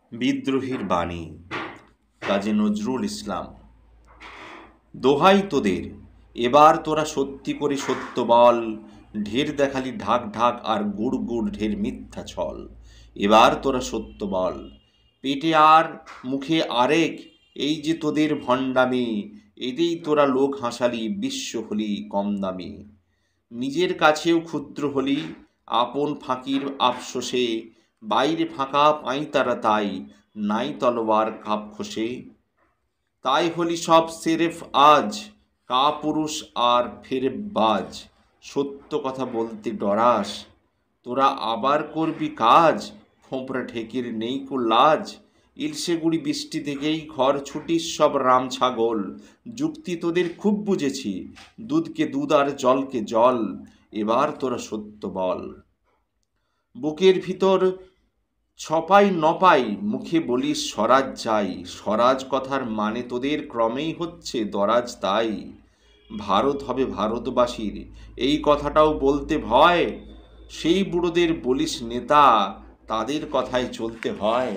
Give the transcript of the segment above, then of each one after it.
বিদ্রোহীর বাণী কাজী নজরুল ইসলাম। দোহাই তোদের, এবার তোরা সত্যি করে সত্য বল। ঢের দেখালি ঢাক ঢাক আর গুড় গুড় ঢের মিথ্যা ছল। এবার তোরা সত্য বল, পেটে আর মুখে আরেক, এই যে তোদের ভণ্ডামি। এতেই তোরা লোক হাসালি, বিশ্ব হলি কম দামি। নিজের কাছেও ক্ষুদ্র হলি, আপন ফাঁকির আফসোসে। বাইরে ফাঁকা পাই তারা তাই, নাই তলোয়ার কাপ খসে। তাই হলি সব সেরেফ আজ, কাপুরুষ আর ফেরেববাজ। সত্য কথা বলতে ডরাস, তোরা আবার করবি কাজ। ফোঁপড়া ঠেকির নেই কো লাজ। ইলশে গুড়ি বৃষ্টি থেকেই ঘর ছুটিস সব রাম ছাগল। যুক্তি তোদের খুব বুঝেছি, দুধকে দুধ আর জলকে জল। এবার তোরা সত্য বল। বুকের ভিতর ছপাই নপাই, মুখে বলিস স্বরাজ চাই। স্বরাজ কথার মানে তোদের ক্রমেই হচ্ছে দরাজ তাই। ভারত হবে ভারতবাসীর, এই কথাটাও বলতে ভয়। সেই বুড়োদের বলিস নেতা, তাদের কথায় চলতে হয়।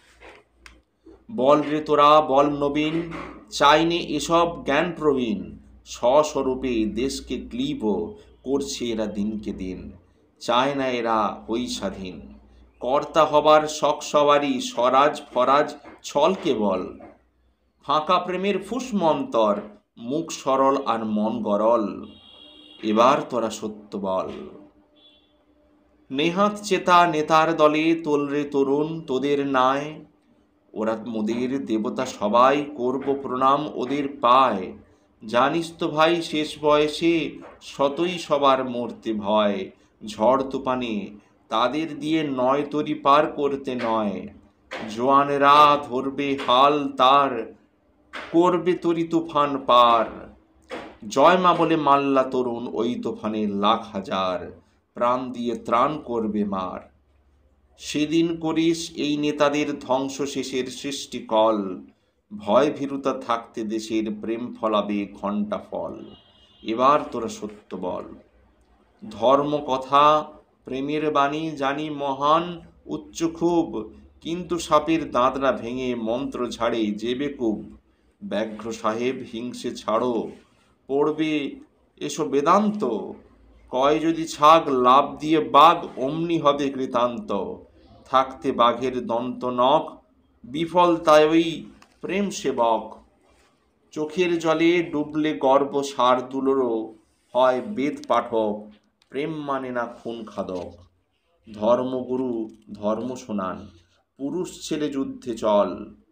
বল রে তোরা বল নবীন, চাইনে এসব জ্ঞান প্রবীণ। স্বস্বরূপে দেশকে ক্লীব করছে এরা দিনকে দিন। চায় না এরা হই স্বাধীন, কর্তা হবার শখ সবারই। স্বরাজ ফরাজ ছল কেবল, ফাঁকা প্রেমের ফুস মন্তর। মুখ সরল আর মন গরল। এবার তোরা সত্য বল। নেহাত চেতা নেতার দলে তোলরে তরুণ তোদের নায়। ওরা মোদের দেবতা সবাই, করব প্রণাম ওদের পায়। জানিস তো ভাই শেষ বয়সে শতই সবার মরতে ভয়। ঝড় তুফানে তাদের দিয়ে নয় তরি পার করতে নয়। জোয়ানেরা ধরবে হাল তার, করবে তরি তুফান পার। জয় মা বলে মাল্লা তরুণ ওই তুফানে লাখ হাজার। প্রাণ দিয়ে ত্রাণ করবে মার। সেদিন করিস এই নেতাদের ধ্বংস শেষের সৃষ্টি কল। ভয় ভীরুতা থাকতে দেশের প্রেম ফলাবে ঘণ্টা ফল। এবার তোরা সত্য বল। ধর্ম কথা প্রেমের বাণী জানি মহান উচ্চ খুব, কিন্তু সাপের দাঁতরা ভেঙে মন্ত্র ঝাড়ে যে বেকুব। ব্যাঘ্র সাহেব হিংসে ছাড়ো, পড়বে এসো বেদান্ত। কয় যদি ছাগ লাভ দিয়ে বাঘ, অমনি হবে কৃতান্ত। থাকতে বাঘের দন্ত নখ, বিফল তাই ওই প্রেম সেবক। চোখের জলে ডুবলে গর্ব শার্দুলেরও হয় বেদ পাঠক। প্রেম মানে না খুন খাদক। ধর্মগুরু ধর্ম শোনান, পুরুষ ছেলে যুদ্ধে চল।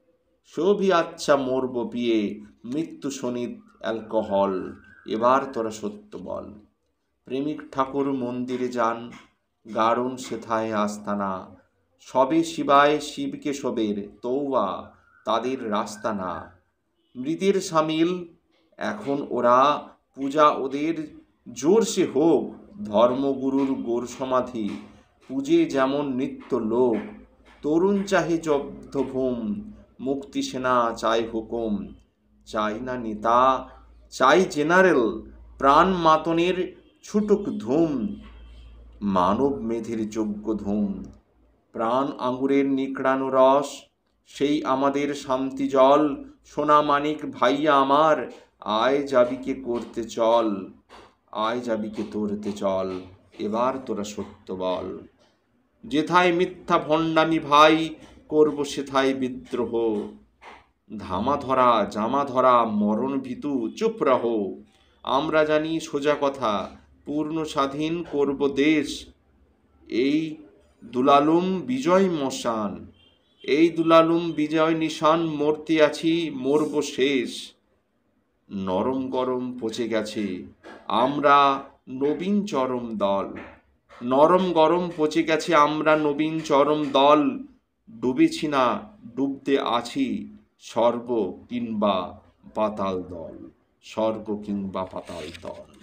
সবই আচ্ছা মরব পিয়ে, মৃত্যু শনিত অ্যালকোহল। এবার তোরা সত্য বল। প্রেমিক ঠাকুর মন্দিরে যান, গাড়ুন সেথায় আস্তানা। সবে শিবায় শিবকে শোবের তৌবা, তাদের রাস্তা না। মৃতের সামিল এখন ওরা, পূজা ওদের জোরসে হোক। ধর্মগুরুর গোর সমাধি পূজে যেমন নিত্য লোক। তরুণ চাহে জব্ধভূম, মুক্তি সেনা চাই হুকুম। চাই না নেতা, চাই জেনারেল, প্রাণ মাতনের ছুটুক ধুম। মানব মেধের যোগ্য ধুম, প্রাণ আঙুরের নিকড়ানো রস। সেই আমাদের শান্তি জল। সোনা মানিক ভাইয়া আমার, আয় যাবিকে করতে চল। আয় যাবিকে তোরতে চল। এবার তোরা সত্য বল। যেথায় মিথ্যা ভণ্ডামি ভাই, করব সেথায় বিদ্রোহ। ধামা ধরা জামা ধরা মরণ ভীতু চুপ রহো। আমরা জানি সোজা কথা, পূর্ণ স্বাধীন করব দেশ। এই দুলালুম বিজয় মশান, এই দুলালুম বিজয় নিশান। মরতে আছি মরব শেষ। নরম গরম পচে গেছে আমরা নবীন চরম দল। নরম গরম পচে গেছে আমরা নবীন চরম দল। ডুবেছি না ডুবতে আছি, স্বর্গ কিংবা পাতাল দল। স্বর্গ কিংবা পাতাল দল।